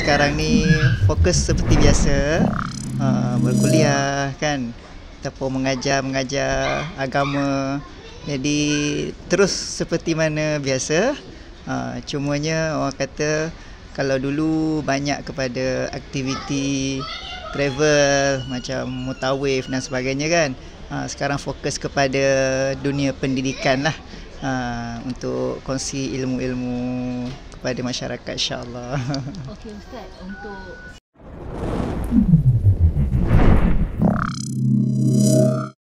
sekarang ni fokus seperti biasa, berkuliah kan, ataupun mengajar agama. Jadi terus seperti mana biasa. Cumanya orang kata kalau dulu banyak kepada aktiviti travel macam mutawif dan sebagainya kan. Sekarang fokus kepada dunia pendidikan lah, untuk kongsi ilmu-ilmu kepada masyarakat, insya-Allah. Okey Ustaz, untuk